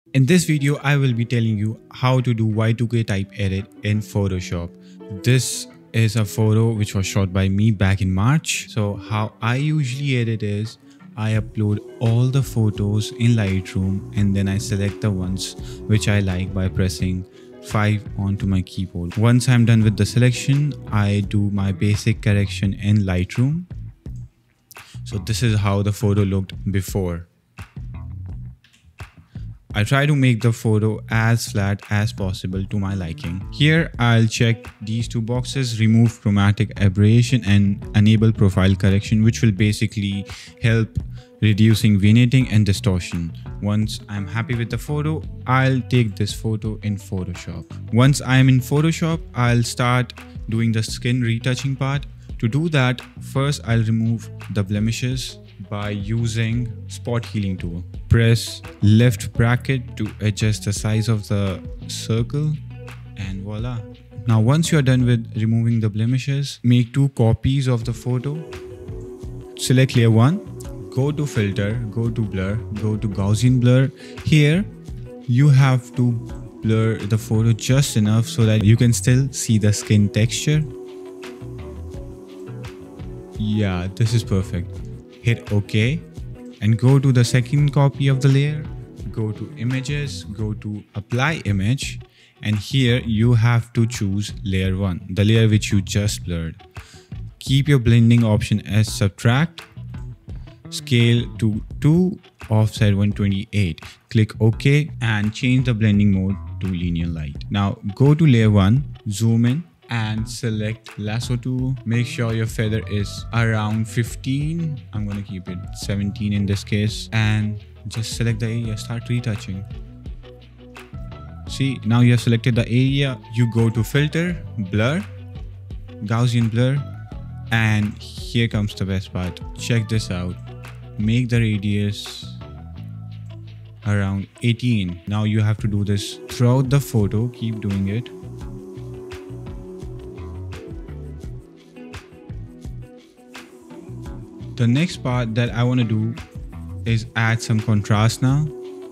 In this video, I will be telling you how to do Y2K type edit in Photoshop. This is a photo which was shot by me back in March. So how I usually edit is I upload all the photos in Lightroom and then I select the ones which I like by pressing 5 onto my keyboard. Once I'm done with the selection, I do my basic correction in Lightroom. So this is how the photo looked before. I try to make the photo as flat as possible to my liking. Here I'll check these two boxes, remove chromatic aberration and enable profile correction, which will basically help reducing vignetting and distortion. Once I'm happy with the photo, I'll take this photo in Photoshop. Once I'm in Photoshop, I'll start doing the skin retouching part. To do that, first I'll remove the blemishes by using spot healing tool. Press left bracket to adjust the size of the circle and voila. Now once you are done with removing the blemishes, make 2 copies of the photo. Select layer 1, go to filter, go to blur, go to Gaussian blur. Here you have to blur the photo just enough so that you can still see the skin texture. Yeah, this is perfect. Hit OK and go to the second copy of the layer, go to images, go to apply image, and here you have to choose layer 1, the layer which you just blurred. Keep your blending option as subtract, scale to 2, offset 128. Click OK and change the blending mode to linear light. Now go to layer 1, zoom in and select lasso tool. Make sure your feather is around 15. I'm gonna keep it 17 in this case, and just select the area, start retouching. See, now you have selected the area. You go to filter, blur, Gaussian blur, and here comes the best part. Check this out. Make the radius around 18. Now you have to do this throughout the photo. Keep doing it. The next part that I want to do is add some contrast now.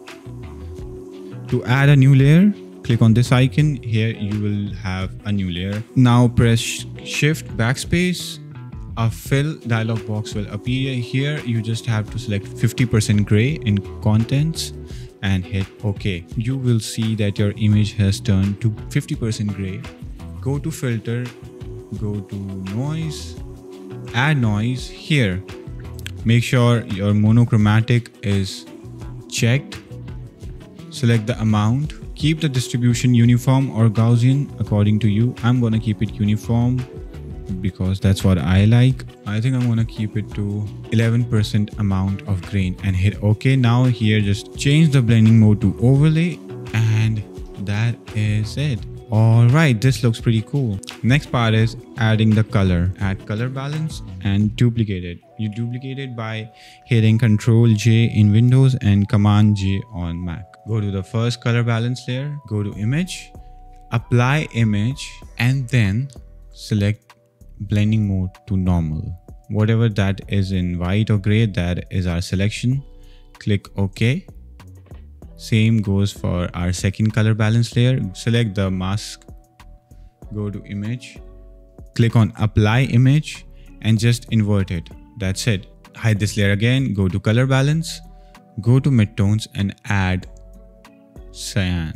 To add a new layer, click on this icon. Here you will have a new layer. Now press Shift Backspace. A fill dialog box will appear. Here you just have to select 50% gray in contents and hit OK. You will see that your image has turned to 50% gray. Go to filter, go to noise, add noise. Here make sure your monochromatic is checked. Select the amount. Keep the distribution uniform or Gaussian according to you. I'm gonna keep it uniform because that's what I like. I think I'm gonna keep it to 11% amount of grain and hit OK. Now here just change the blending mode to overlay and that is it. Alright, this looks pretty cool. Next part is adding the color. Add color balance and duplicate it. You duplicate it by hitting Ctrl J in Windows and Command J on Mac. Go to the first color balance layer, go to image, apply image, and then select blending mode to normal. Whatever that is in white or gray, that is our selection. Click OK. Same goes for our second color balance layer. Select the mask, go to image, click on apply image and just invert it. That's it. Hide this layer again, go to color balance, go to midtones and add cyan.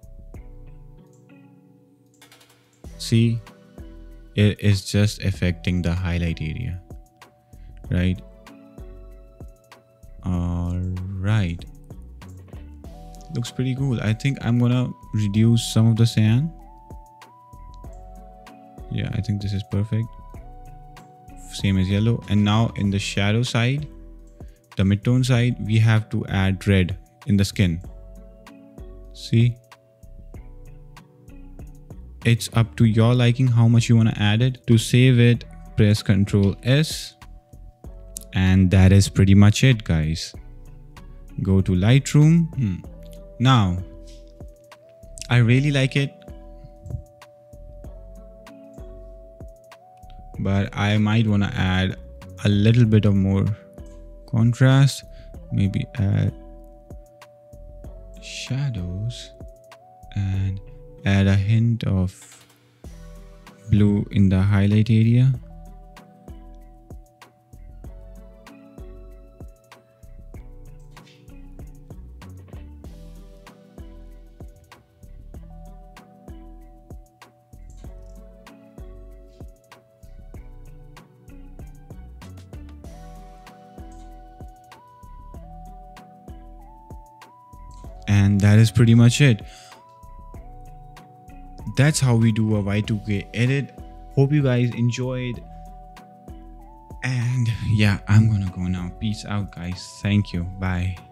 See, it is just affecting the highlight area, right? All right. Looks pretty cool. I think I'm gonna reduce some of the cyan. Yeah, I think this is perfect. Same as yellow. And now in the shadow side, the midtone side, we have to add red in the skin. See? It's up to your liking how much you want to add it. To save it, press Ctrl S. And that is pretty much it, guys. Go to Lightroom. Now, I really like it, but I might want to add a little bit of more contrast. Maybe add shadows and add a hint of blue in the highlight area. And that is pretty much it. That's how we do a Y2K edit. Hope you guys enjoyed. And yeah, I'm gonna go now. Peace out, guys. Thank you. Bye.